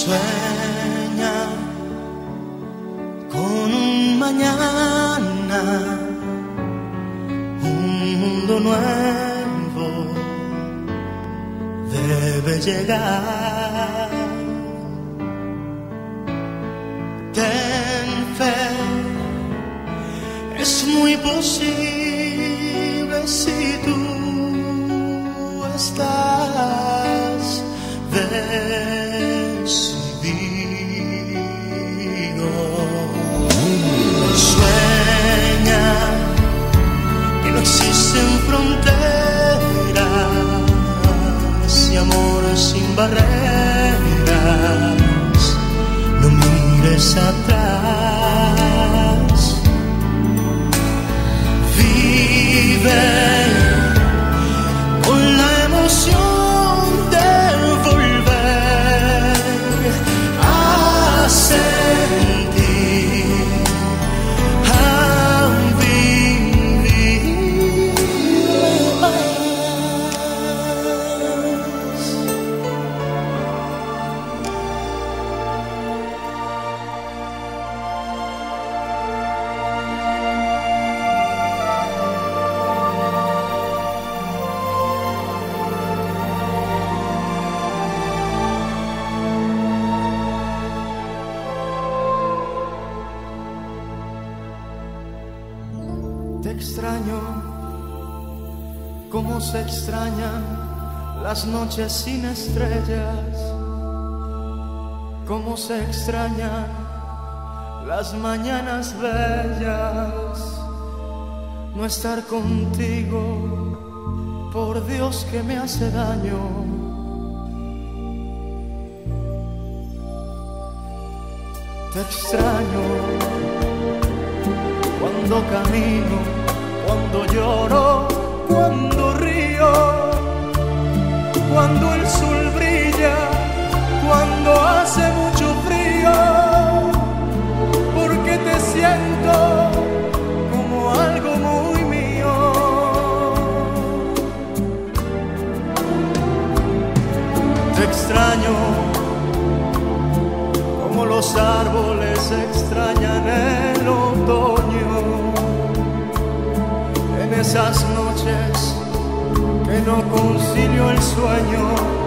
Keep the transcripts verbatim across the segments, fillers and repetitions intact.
Sueña con un mañana, un mundo nuevo debe llegar. Ten fe, es muy posible si tú estás decidido. Sueña que no existen fronteras y amor sin barreras. No mires atrás, vive con la emoción de volver a sentir, a vivir más. Te extraño como se extrañan las noches sin estrellas, como se extrañan las mañanas bellas. No estar contigo, por Dios que me hace daño. Te extraño cuando camino, cuando lloro, cuando río, cuando el sol brilla, cuando hace mucho frío, porque te siento como algo muy mío. Te extraño como los árboles extrañan el otoño, en esas noches que no concilio el sueño.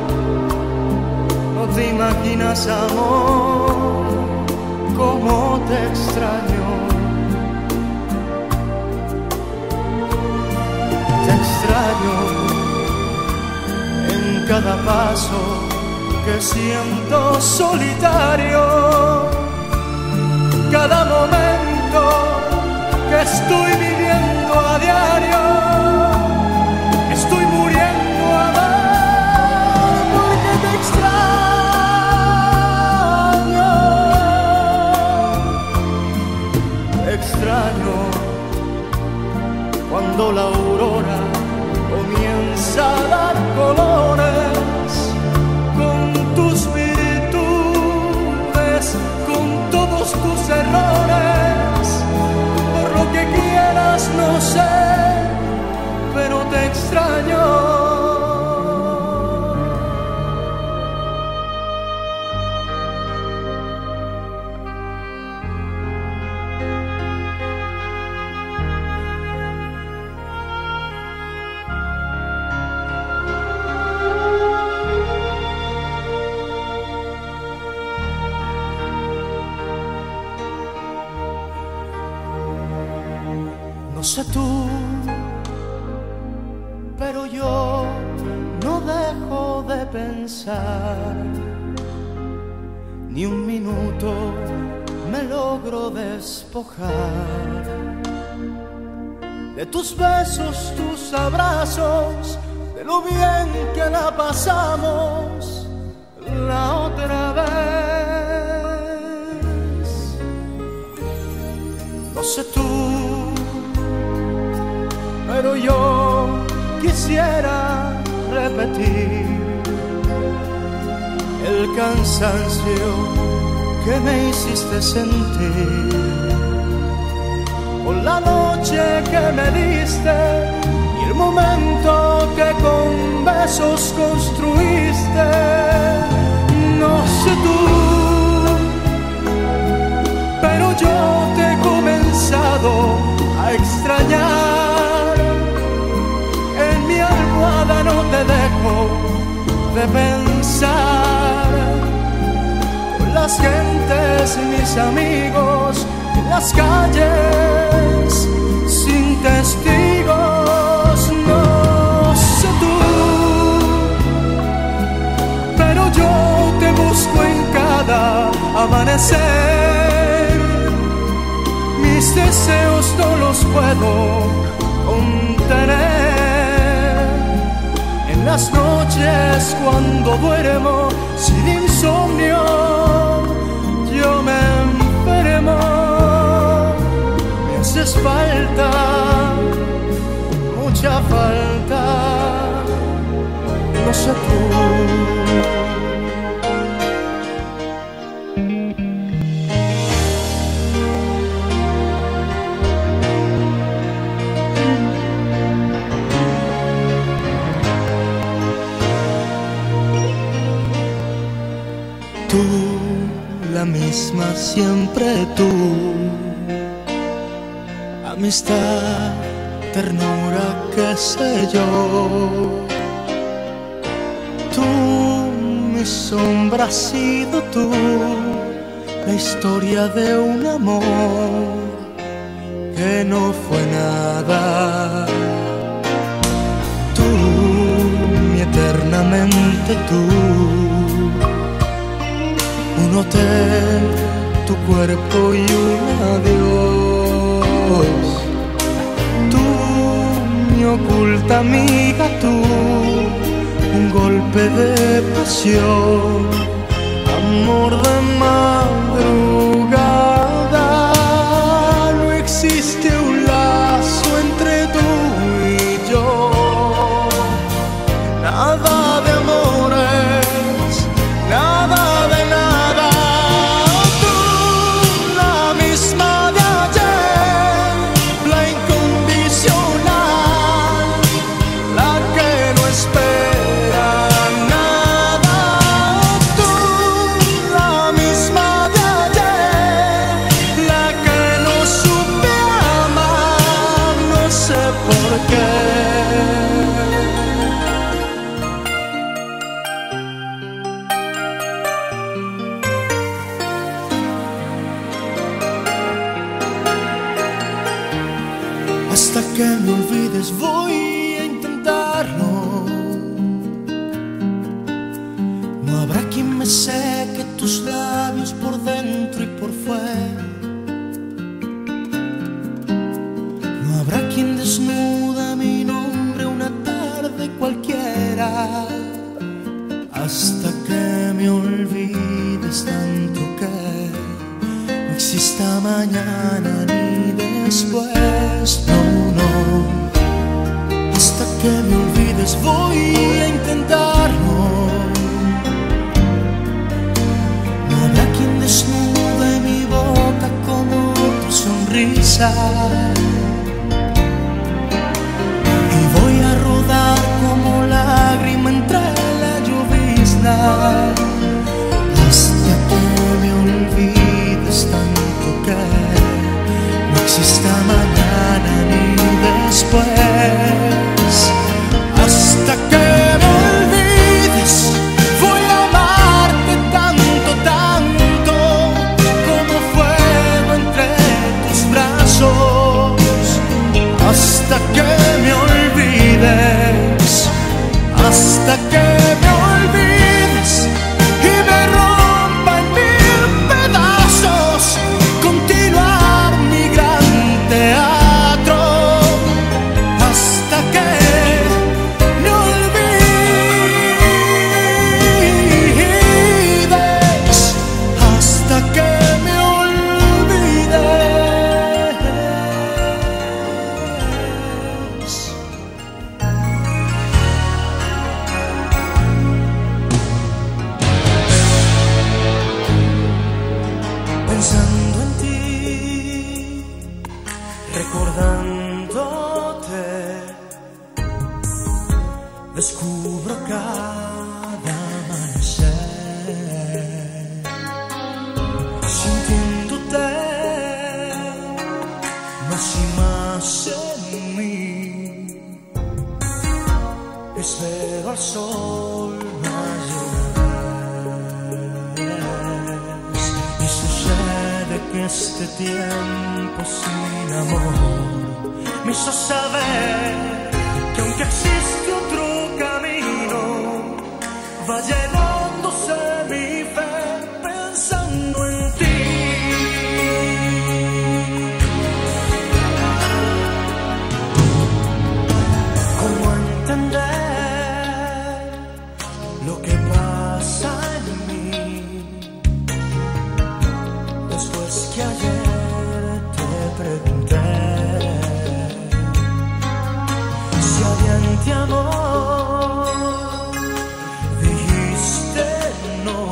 No te imaginas, amor, cómo te extraño. Te extraño en cada paso que siento solitario, cada momento que estoy viviendo a diario. Estoy muriendo a amar porque te extraño. Te extraño cuando la aurora comienza a dar colores, con tus virtudes, con todos tus errores. Por lo que quieras, no sé, pero te extraño. No sé tú, pero yo no dejo de pensar, ni un minuto me logro despojar de tus besos, tus abrazos, de lo bien que la pasamos la otra vez. No sé tú, pero yo quisiera repetir el cansancio que me hiciste sentir, por la noche que me diste y el momento que con besos construiste. No sé tú, extrañar. En mi almohada no te dejo de pensar. Con las gentes y mis amigos en las calles sin testigos. No sé tú, pero yo te busco en cada amanecer. Mis deseos no los puedo contener. En las noches cuando duermo sin insomnio, yo me enfermo. Me haces falta, mucha falta. No sé tú. Tú, la misma siempre tú. Amistad, ternura, qué sé yo. Tú, mi sombra has sido tú. La historia de un amor que no fue nada. Tú, mi eternamente tú. Un hotel, tu cuerpo y un adiós. Tú, mi oculta amiga, tú. Un golpe de pasión, amor de madrugada. No existe un lazo entre tú y yo. Nada de amores, nada de nada. Hasta que me olvides voy a intentarlo. No habrá quien me seque tus labios por dentro y por fuera. No habrá quien desnude mi nombre una tarde cualquiera. Hasta que me olvides tanto que no exista mañana ni después. No, no. Hasta que me olvides voy a intentarlo. No habrá quien desnude mi boca como tu sonrisa. Y voy a rodar como lágrima entre la llovizna. Hasta que me olvides tanto que no exista mañana ni después. Hasta que me olvides voy a amarte tanto, tanto como fuego entre tus brazos. Hasta que me olvides, hasta que me olvides y me rompa en mil pedazos. Continuar mi gran teatro hasta que me olvides, hasta que me olvides. Pensando en ti, recordándote, descubro cada amanecer, sintiéndote, más y más en mí. Espero al sol más llenas. Y sucede que este tiempo sin amor me hizo saber que aunque existe otro camino, va llenándose mi fe pensando en ti. ¿Cómo entender lo que pasa en mí después que ayer te pregunté si alguien te amó? Dijiste no.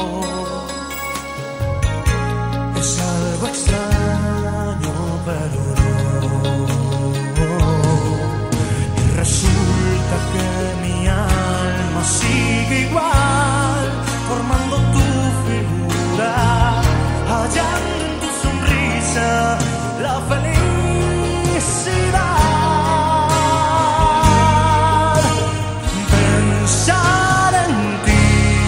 Es algo extraño, pero no. Y resulta que mi alma sigue igual, formando tu figura, hallando en tu sonrisa la felicidad. Pensar en ti,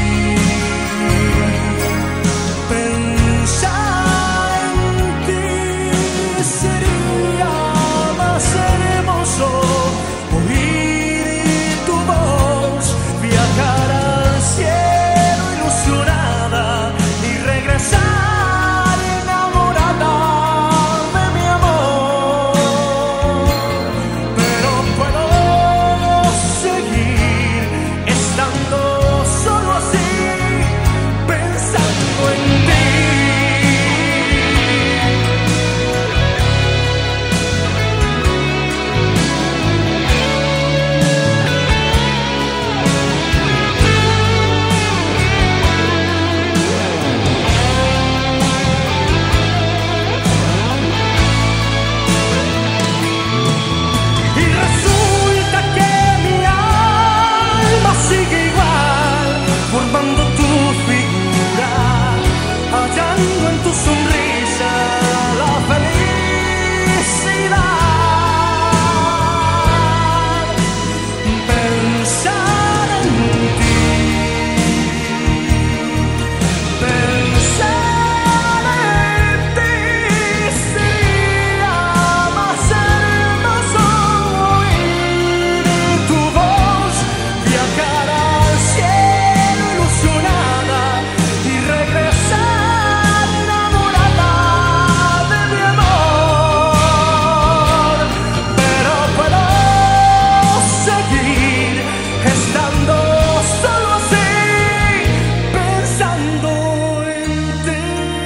pensar en ti sería más hermoso. Oír tu voz, viajar al cielo ilusionada y regresar enamorada de mi amor. Pero puedo seguir estando solo así, pensando en ti. Y resulta que mi alma sigue igual, formando tu figura, hallando en tu sonrisa la felicidad. Pensar en ti, pensar en ti sería más hermoso. Oír tu voz, viajar al cielo ilusionada y regresar enamorada de mi amor. Pero puedo seguir estando solo así, pensando en ti.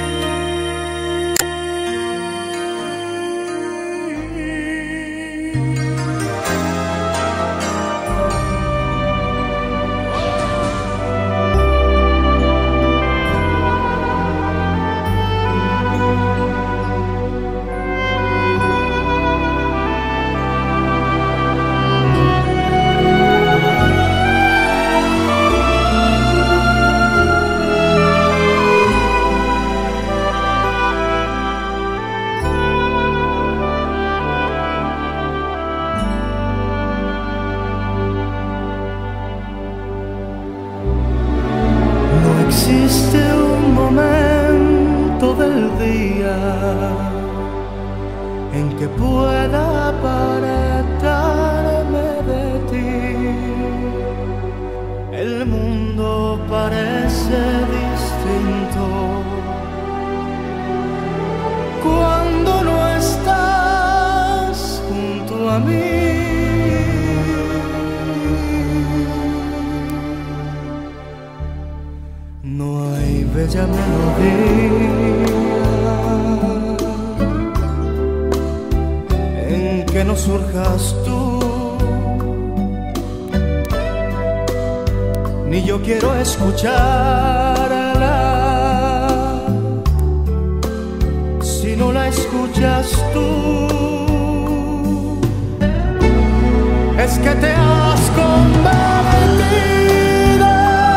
No existe un momento del día en que pueda apartarme de ti. El mundo parece distinto cuando no estás junto a mí. No hay bella melodía en que no surjas tú, ni yo quiero escucharla si no la escuchas tú. Es que te has convertido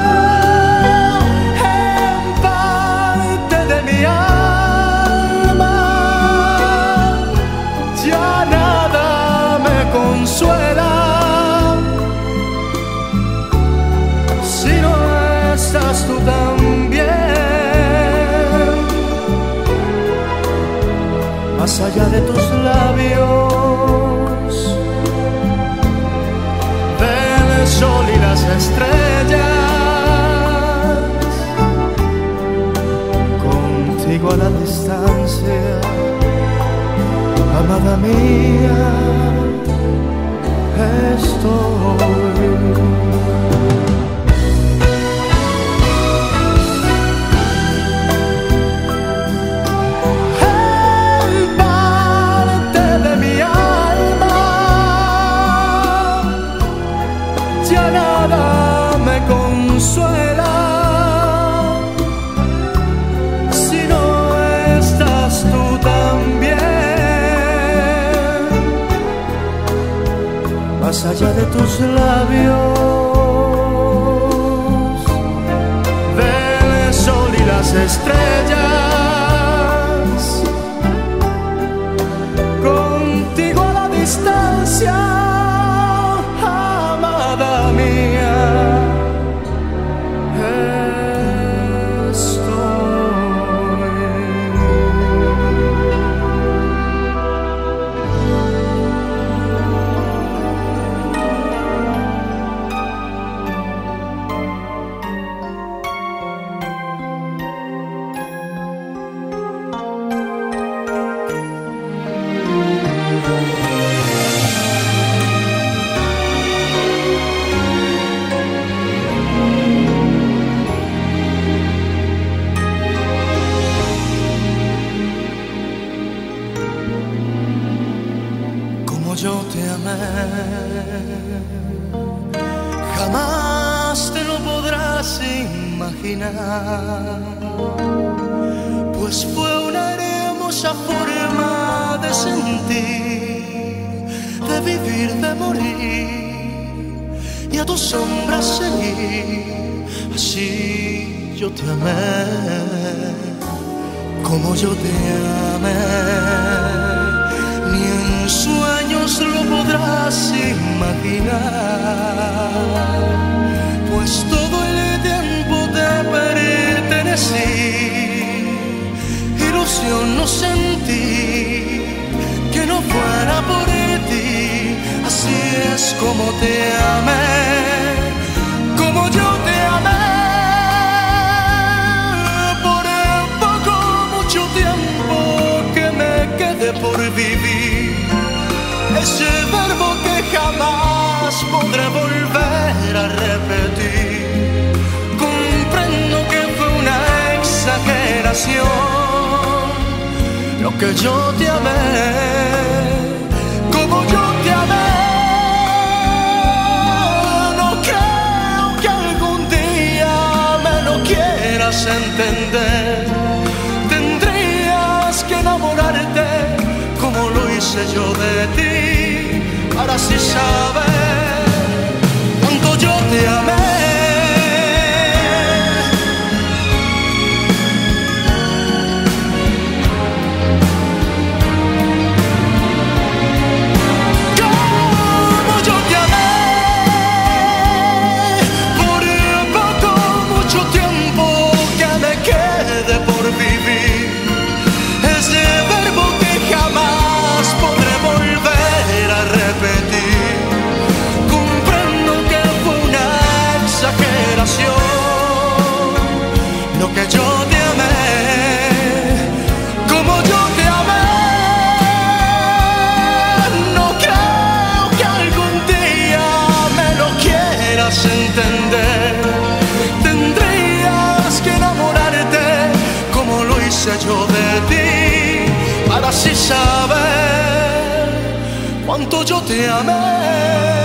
en parte de mi alma. Ya ya nada me consuela si no estás tú también. Más allá de tus labios, del sol y las estrellas, contigo a la distancia, amada mía, estoy. Consuela si no estás tú también. Más allá de tus labios, del sol y las estrellas, contigo a la distancia, amada mía. Yo te amé, jamás te lo podrás imaginar, pues fue una hermosa forma de sentir, de vivir, de morir y a tu sombra seguir. Así yo te amé, como yo te amé, ni en sueños lo podrás imaginar, pues todo el tiempo te pertenecí, ilusión no sentí que no fuera por ti. Así es como te amé, como yo te amé, por el poco mucho tiempo que me quede por vivir. Ese verbo que jamás podré volver a repetir. Comprendo que fue una exageración lo que yo te amé, como yo te amé. No creo que algún día me lo quieras entender. Tendrías que enamorarte como lo hice yo de ti, para así saber cuánto yo te amé. Como yo te amé, por poco mucho tiempo que me quede por vivir. Ese verbo que jamás podré volver a repetir. Comprendo que fue una exageración lo que yo te amé, como yo te amé. No creo que algún día me lo quieras entender. Tendrías que enamorarte como lo hice yo de ti, para así saber cuánto yo te amé.